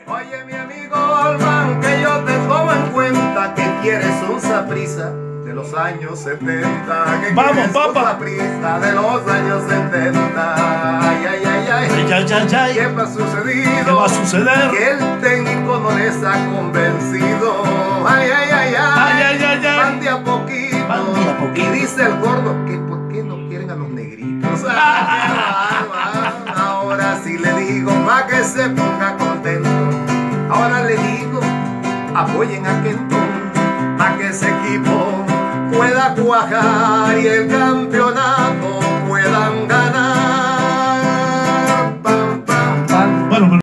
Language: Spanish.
Oye, mi amigo Olman, que yo te tomo en cuenta que quieres un saprissa de los años 70. Que Vamos, quieres papá. un saprissa de los años 70. Ay, ay, ay, ay. Ay, ay, ay, ay. ¿Qué me ha sucedido? ¿Qué va a suceder? Que el técnico no les ha convencido. Ay, ay, ay, ay. Ay, ay, ay, ay. Van de a poquito. Van de a poquito. Y dice el gordo que por qué no quieren a los negritos. Ahora sí le digo pa' que se ponga contento. Ahora le digo, apoyen a Kenton pa' que ese equipo pueda cuajar y el campeonato puedan ganar. Pam, pam, pam. Bueno,